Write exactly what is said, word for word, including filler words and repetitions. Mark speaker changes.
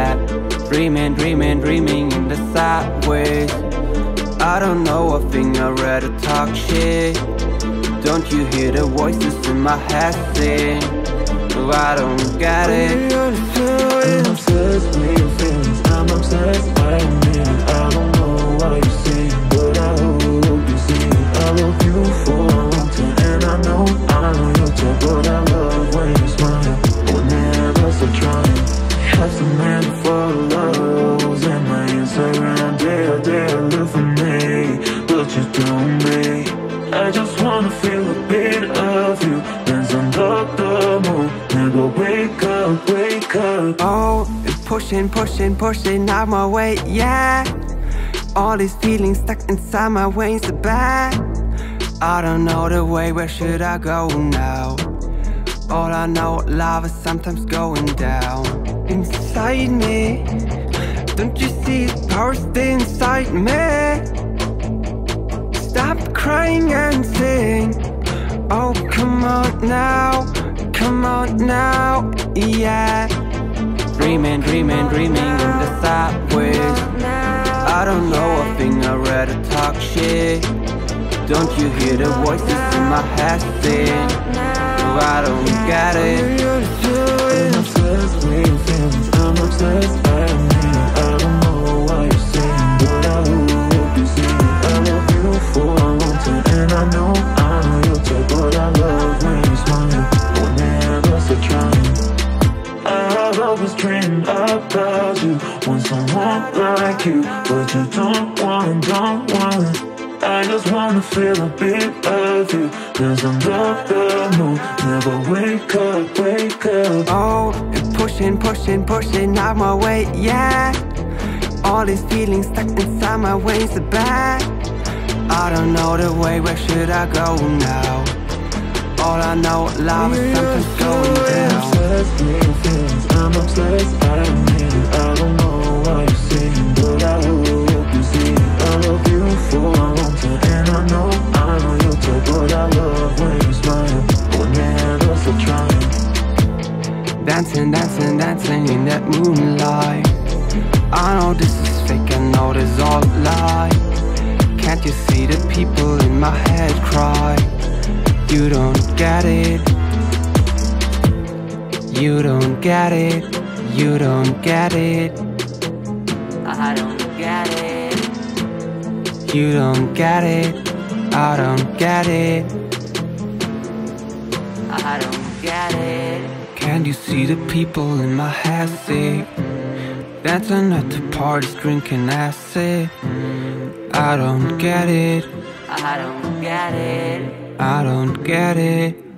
Speaker 1: that. Dreaming, dreaming, dreaming in the sideways. I don't know a thing, I'd rather talk shit. Don't you hear the voices in my head sing? No, I don't get it.
Speaker 2: I'm obsessed with your feelings, I'm obsessed, I admit it. I don't know why you say it, but I hope you see it. I love you for a long time, and I know, I know you'll tell. But I love when you smile, whenever stop trying. Have some man for loves, and my Instagram, there, there, look for me, but you don't me. I just wanna feel a bit of you, dance under the moon, never wake up, wake up.
Speaker 1: Oh, pushing, pushing, pushing out my way, yeah. All these feelings stuck inside my veins are bad. I don't know the way, where should I go now? All I know, love is sometimes going down. Inside me, don't you see the power stay inside me? Stop crying and sing. Oh, come on now, come on now, yeah. Dreaming, dreaming, dreaming in the sideways. I don't know a thing, I'd rather talk shit. Don't you hear the voices in my head sing? No, I don't get it.
Speaker 2: I'm obsessed with your feelings, I'm obsessed, I admit it. I don't know why you're saying, but I hope you see it. I love you for a long time, and I know, I know you'll tell. But I love when you smile, whenever stop trying. I've always dreamed about you, want someone like you, but you don't want, don't want. I just wanna feel a bit of you, dance under the moon, never wake up, wake up.
Speaker 1: Oh, pushing, pushing, pushing out my way, yeah. All these feelings stuck inside my veins are bad. I don't know the way, where should I go now? All I know, love is sometimes going down.
Speaker 2: I'm obsessed with your feelings, I'm obsessed, I admit it. I don't know why you're saying, but I hope you see it. I love you for a long time, and I know, I know you'll tell. But I love when you smile, whenever stop trying.
Speaker 1: Dancing, dancing, dancing in that moonlight. I know this is fake, I know this is all a lie. Can't you see the people in my head cry? You don't get it. You don't get it. You don't get it. I don't get it. You don't get it. I don't get it. I don't get it. Can't you see the people in my head sick? Dancing at the parties, drinking acid. I don't get it. I don't get it. I don't get it.